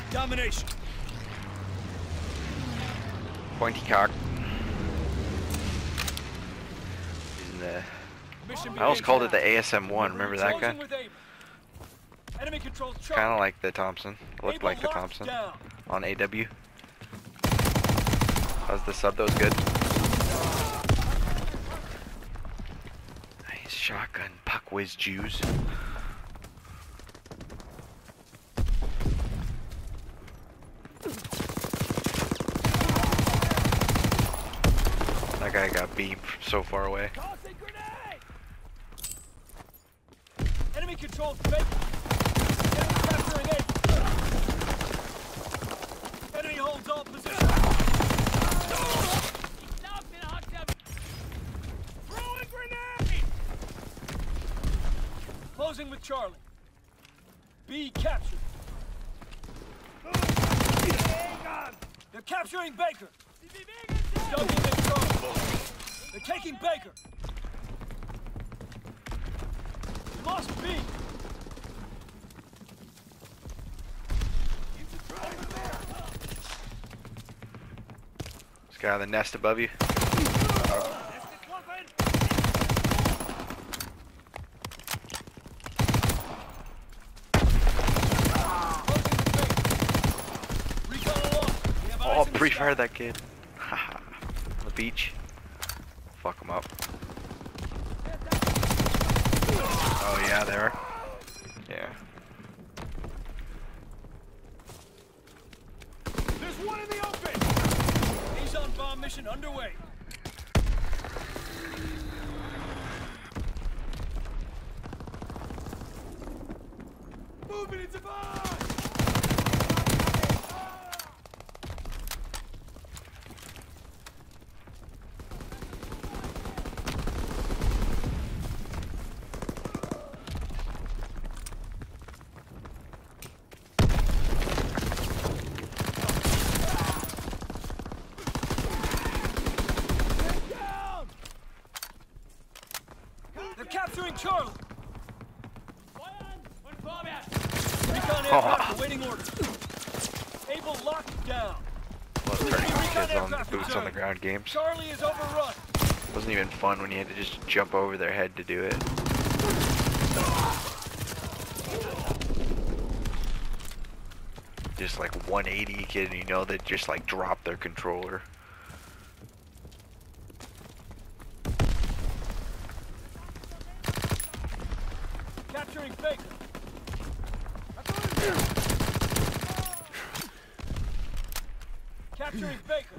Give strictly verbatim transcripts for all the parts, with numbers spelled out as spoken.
Domination. Pointy cock. Using the. I almost called it the A S M one. Remember that gun? Enemy controls Kind of like the Thompson. It looked like the Thompson down. on A W. How's the sub? That was good. Nice shotgun, puck whiz Jews. That guy got beamed so far away. Enemy controls Baker. Enemy capturing A. Enemy holds all positions. Throwing grenade! Closing with Charlie. B captured. They're capturing Baker. Studying at Charlie. They're taking Baker. Lost B. This guy on the nest above you. Oh, pre-fired that kid. Haha. On the beach. Fuck him up. Oh yeah, there. Yeah. There's one in the open. He's on bomb mission underway. Moving into bomb. Capturing Charlie. Recon aircraft awaiting orders. Able locked down. Love turning these kids on the boots on the ground games. Charlie is overrun. It wasn't even fun when you had to just jump over their head to do it. Just like one eighty kid, and you know they just like drop their controller. Capturing Baker. Capturing Baker.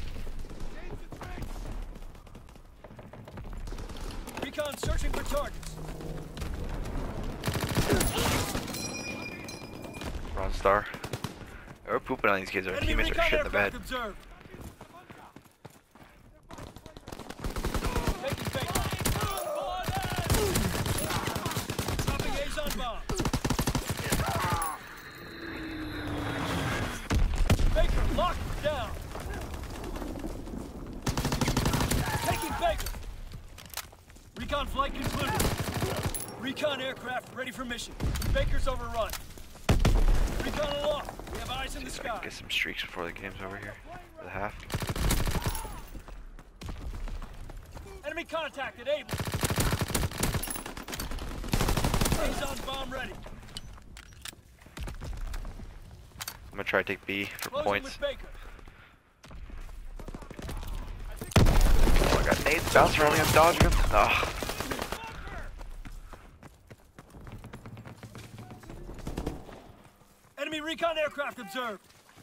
Recon searching for targets. Ron Star. We're pooping on these kids. Our Enemy teammates are recon shit in the bed. observed. Baker locked down. Taking Baker. Recon flight concluded. Recon aircraft ready for mission. Baker's overrun. Recon aloft. We have eyes in the sky. Get some streaks before the game's over here. For the half. Enemy contacted. Able. He's on bomb ready. I'm gonna try to take B for Closing points. with Baker. Oh, I got nades bouncing around me. I'm dodging him. Oh. Enemy recon aircraft observed.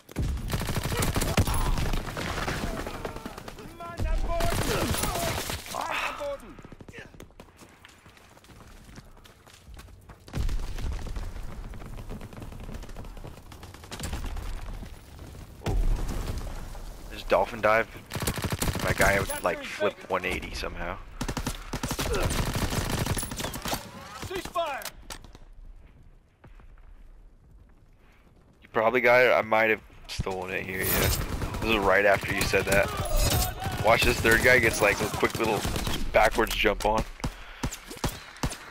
There's dolphin dive. My guy would like flip one eighty somehow. Ceasefire. You probably got it. I might have stolen it here. Yeah. This is right after you said that. Watch this third guy gets like a quick little backwards jump on.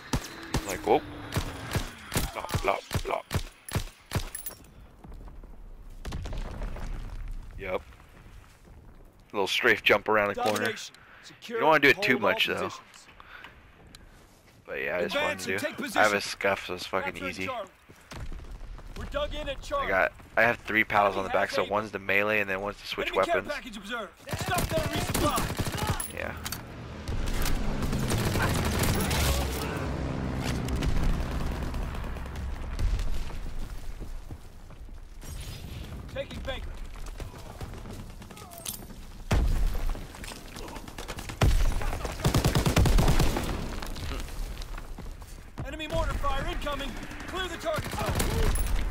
Like whoop. Blop, blop, blop. little strafe jump around the corner. Domination. Secure You don't want to do it and too hold all much though. positions. But yeah, I just wanted Advance and to take do. position. I have a scuff, so it's fucking Capturing easy. Charlie. We're dug in at I Charlie. got. I have three paddles on the back, so one's the melee and then one's to switch Enemy care weapons. package observed. Stop there and resupply. Yeah. Taking Baker. Enemy mortar fire incoming. Clear the target zone.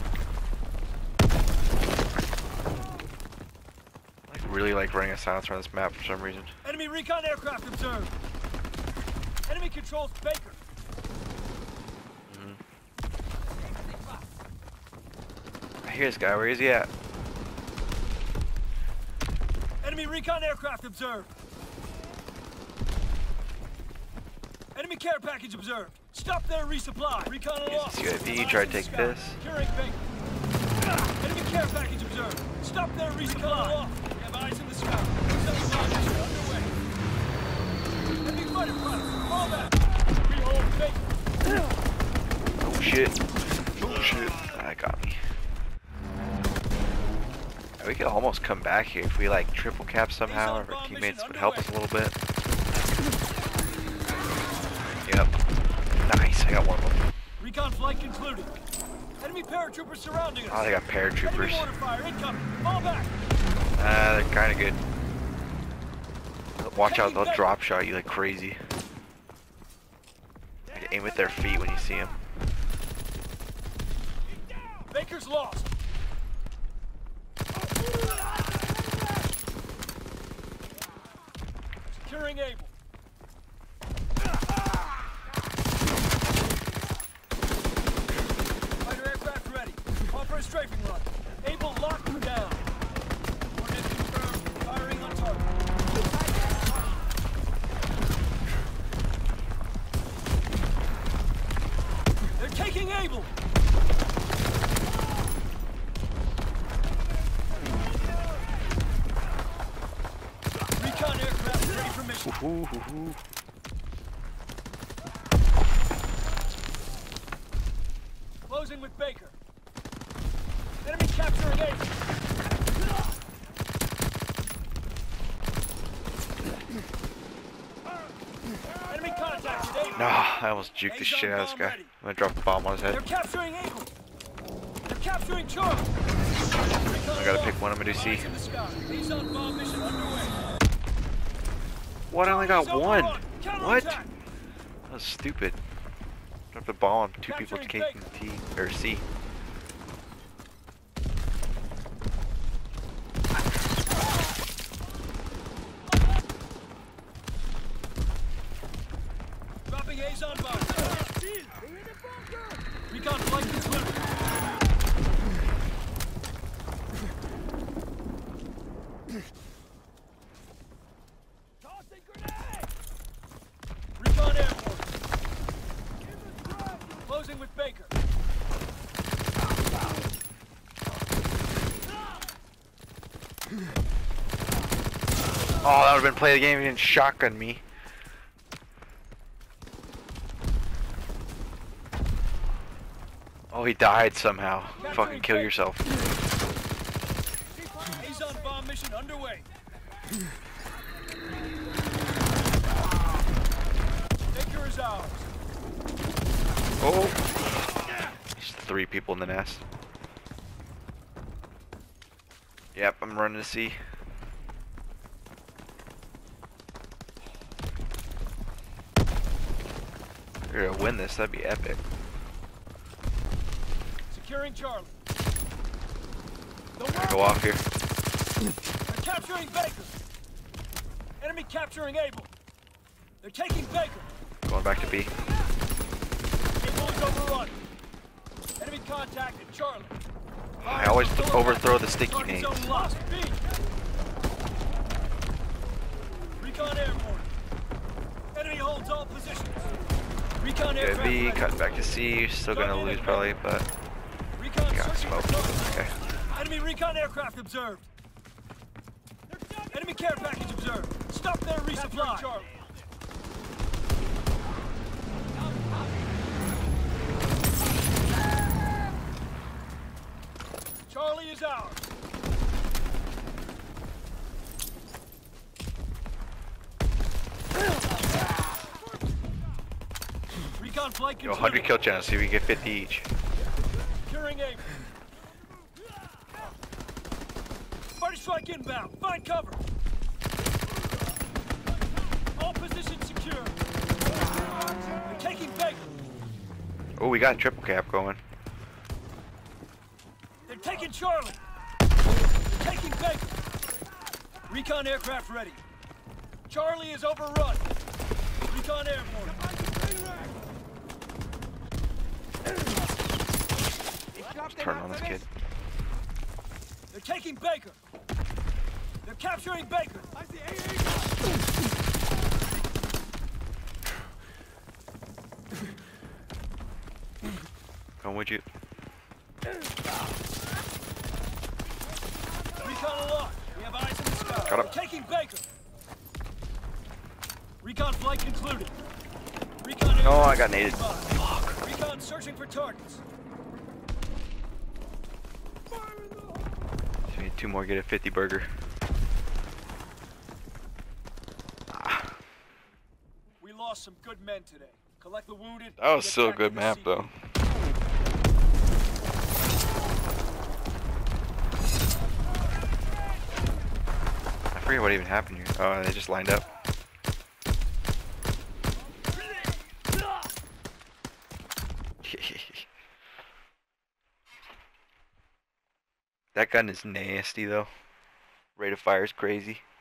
I really like running a silencer on this map for some reason. Enemy recon aircraft observed. Enemy controls Baker. I hear this guy. Where is he at? Enemy recon aircraft observed. Enemy care package observed. Stop there, resupply. Recon aloft. U A V, try to take this. Securing Baker. Enemy care package observed. Stop there, resupply. Aloft. We have eyes in the sky. Underway. Enemy fighter pilot. Fall back. We hold Baker. Oh shit. Oh shit. That got me. We could almost come back here if we like triple cap somehow, or our teammates would help us a little bit. Yep. Nice, I got one of them. Recon flight concluded. Enemy paratroopers surrounding us. Oh, they got Enemy paratroopers. mortar fire incoming. Fall back. Uh, they're kind of good. Watch out, they'll drop shot you like crazy. Like, aim at their feet when you see them. Baker's lost. Securing Able. Fighter aircraft ready. Call for a strafing run. Able locked him down. Coordinates confirmed. Firing on target. They're taking Able. Recon aircraft ready for mission. Ooh, ooh, ooh. Closing with Baker. Enemy capturing Able. Enemy contacted Able. Nah, I almost juked the shit out of this guy. I'm gonna drop the bomb on his They're head. capturing Able. They're capturing Charlie. I gotta pick one. I'm gonna do C. Eyes in the sky. Azon bomb mission underway. What? I only got Charlie's one. overrun. What? Counterattack. That was stupid. Drop the bomb. Two people Capturing taking T or C. Dropping Azon bomb. Recon flight concluded. Tossing grenade! Recon airport. Closing with Baker. Oh, that would've been play the game. He didn't shotgun me. Oh, he died somehow. Fucking kill yourself. Azon bomb mission underway. Baker is ours. Oh. There's three people in the nest. Yep, I'm running to C. We're gonna win this. That'd be epic. Securing Charlie. I'm gonna go off here. They're capturing Baker. Enemy capturing Able. They're taking Baker. Going back to B. Able is overrun. Enemy contacted Charlie. I always th overthrow the sticky Target nades. zone lost. B. Recon airborne. Enemy holds all positions. Recon Good aircraft B, ready. cutting back to C. Still gonna lose probably, but Recon got searching for smoked. targets. Okay. Enemy recon aircraft observed. They're Enemy care package observed. Stop there, resupply. Charlie. Charlie is ours. Recon flight Yo, one hundred kill chance. See if we get fifty each. Securing aim. Party strike inbound. Find cover. All positions secure. They're taking Baker. Oh, we got triple cap going. They're taking Charlie. They're taking Baker. Recon aircraft ready. Charlie is overrun. Recon airborne. Just turn on this kid. They're taking Baker. They're capturing Baker. Come with you. Recon aloft. We have eyes in the sky. Got him. They're taking Baker. Recon flight concluded. Recon Oh, aircraft I got naded. Fuck. Recon searching for targets. So we need two more, get a fifty burger. Ah. We lost some good men today. Collect the wounded. That was get still a back to good the map sea. though. I forget what even happened here. Oh, they just lined up. That gun is nasty though. Rate of fire is crazy.